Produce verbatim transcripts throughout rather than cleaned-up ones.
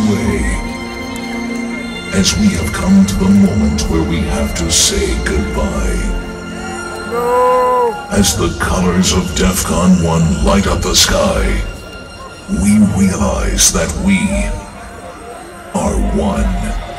away, as we have come to the moment where we have to say goodbye. No! As the colors of DEFCON one light up the sky, we realize that we are one.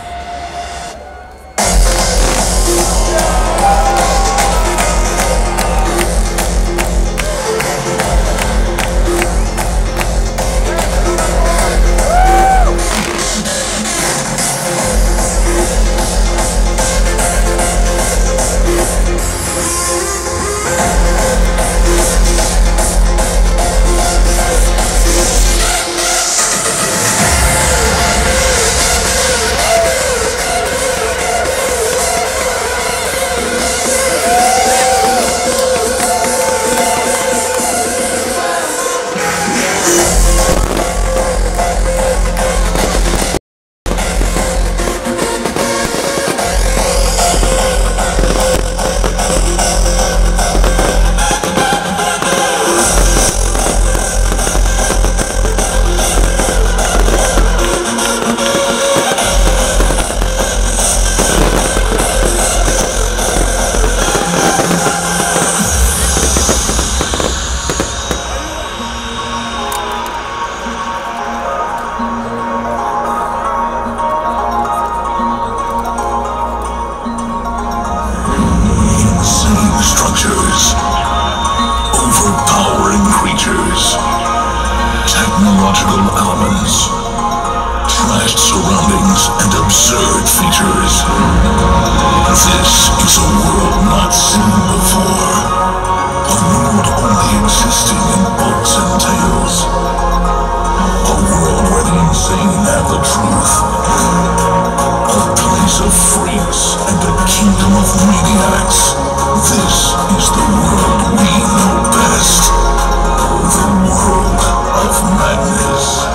Technological elements, trashed surroundings, and absurd features. This is a world not seen before. A world only existing in books and tales. A world where the insane have the truth. A place of freaks and a kingdom of maniacs. This is the world we know best. The world of madness.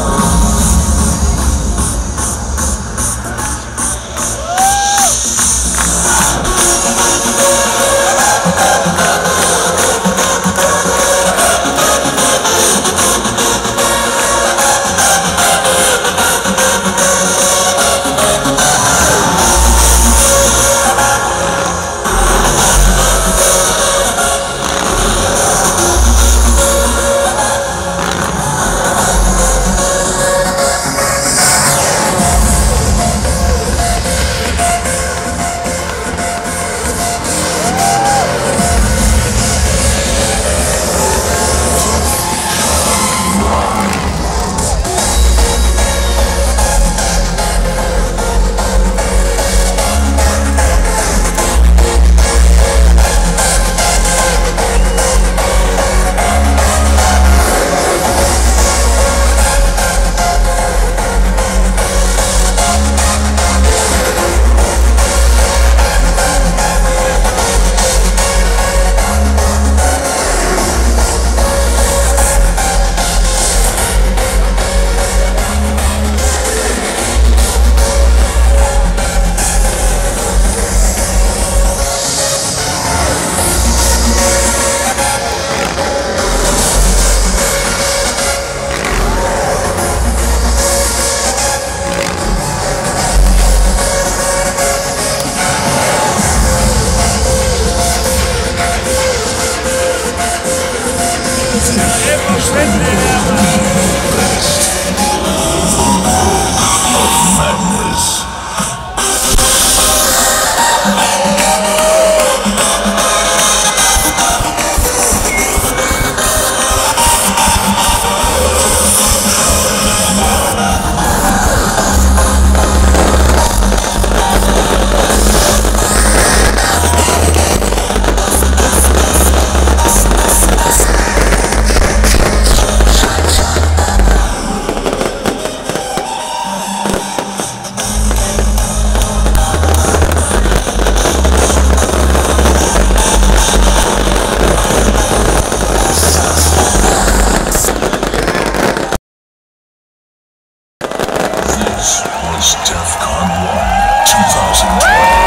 was DEFCON one twenty twenty.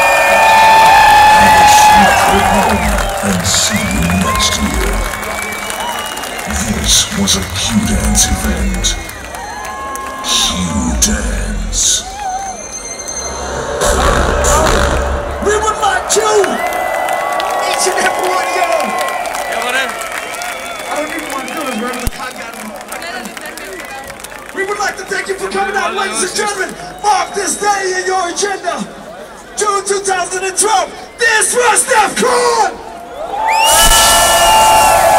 Have a safe trip home and see you next year. This was a Q-Dance event. Q hands. We would like to, each and every one of y'all. Yeah, whatever. I don't even want to do this, man. I got it. We would like to thank you for coming out, ladies and gentlemen. Mark this day in your agenda. June two thousand twelve. This was DEF CON!